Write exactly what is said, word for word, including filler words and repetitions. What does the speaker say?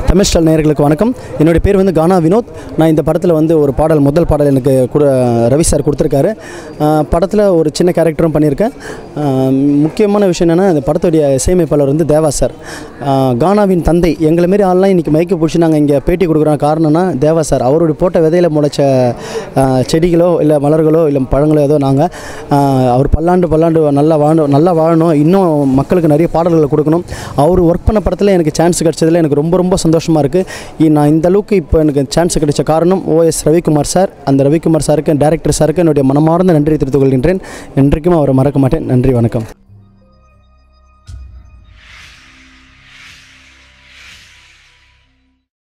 Tamil star நேயர்களுக்கு வணக்கம். என்னுடைய பேர் வந்து கானா வினோத். நான் இந்த படத்தில் வந்து ஒரு பாடல் முதல் பாடல் எனக்கு கூட ரவி சார் கொடுத்துருக்காரு. படத்தில் ஒரு சின்ன கேரக்டரும் பண்ணியிருக்கேன். முக்கியமான விஷயம் என்னென்னா, இந்த படத்துடைய இசையமைப்பாளர் வந்து தேவா சார், கானாவின் தந்தை. எங்களை மாரி ஆள்லாம் இன்றைக்கி மைக்கை பிடிச்சி நாங்கள் இங்கே பேட்டி கொடுக்குறோம். காரணம்னா தேவா சார். அவருடைய போட்ட விதையில் முளைச்ச செடிகளோ இல்லை மலர்களோ இல்லை பழங்களோ ஏதோ நாங்கள் அவர் பல்லாண்டு பல்லாண்டு நல்லா வாழணும் நல்லா வாழணும் இன்னும் மக்களுக்கு நிறைய பாடல்களை கொடுக்கணும். அவர் ஒர்க் பண்ண படத்தில் எனக்கு சான்ஸ் கிடச்சதில் எனக்கு ரொம்ப ரொம்ப சந்தோஷமாக இருக்குது. நான் இந்த அளவுக்கு இப்போ எனக்கு சான்ஸ் கிடைச்ச காரணம் ஓஎஸ் ரவிக்குமார் சார். அந்த ரவிக்குமார் சாருக்கு, டைரக்டர் சாருக்கு என்னுடைய மனமார்ந்த நன்றி தெரிவித்துக் கொள்கின்றேன். என்றைக்கும் அவரை மறக்க மாட்டேன். நன்றி, வணக்கம்.